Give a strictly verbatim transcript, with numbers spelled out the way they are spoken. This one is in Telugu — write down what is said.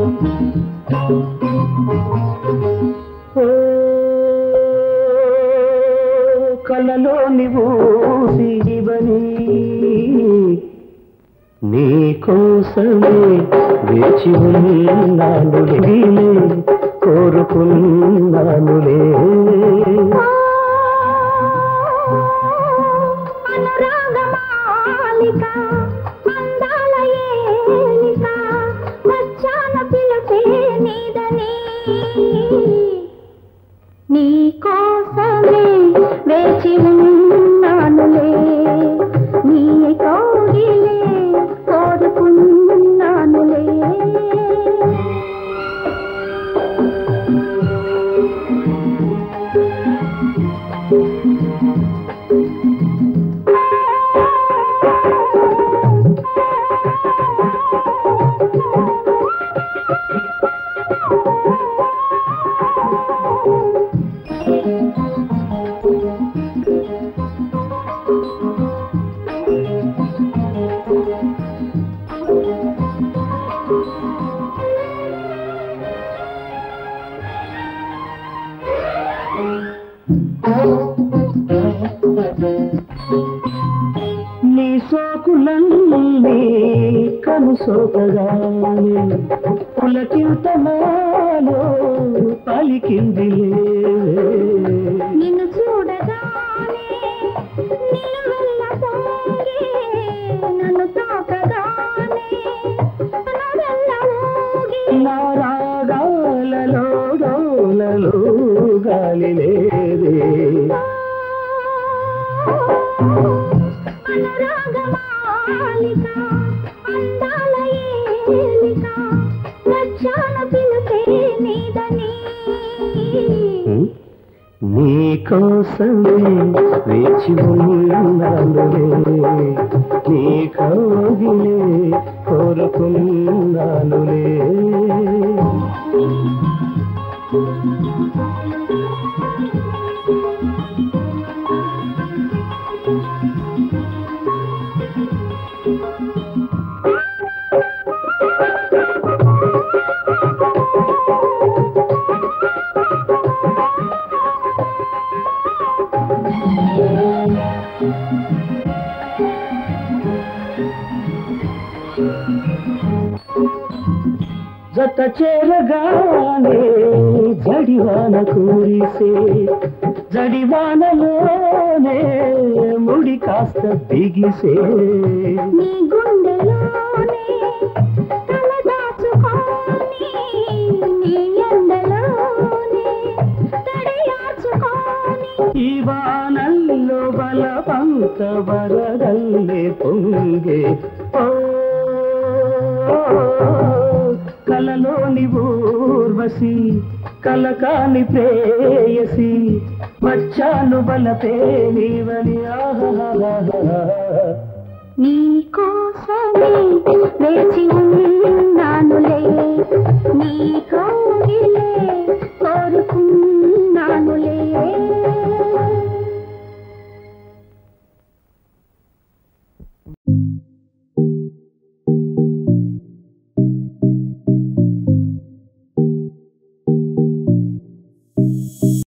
కలలోని ఊసివని నీ కోసమే వేచి ఉన్నానులే కోరుకున్నానులే అనురాగమాలిక అందాల ఏలిక వచ్చాన పిలపే నీదని నీ కోసమే వేచి ఉన్నానులే నీ కోగిలే కోరుకున్నానులే నీ సోకులన్నీ కనుసోకగానే పులకింతనాలో పలికిందిలే నిన్ను చూడగానే నిలువెల్ల పొంగి నన్ను తాకగానే నన్నెల్ల ఊగి నా రాగాలలో డోలలో గాలి లేదే అనురాగమాలిక అందాల ఏలిక వచ్చాన పిలుపే నీదని నీ కోసమే వేచి ఉన్నానులే నీ కోగిలే కోరుకున్నానులే జత చేరగానే జడివాన కురిసే జడివానలోనే ముడి కాస్త బిగిసే నీ గుండెలోనే తల దాచుకొని నీ ఎండలోనే తడియాచుకొని ఈ వానల్లో బలవంత వరదల్లే పొంగే ఓ కలలోని ఊర్వశి కలకాని ప్రేయసి వచ్చాను బలపే నీవని ఆహా నీ కోసమే వేచి ఉన్నానులే నీ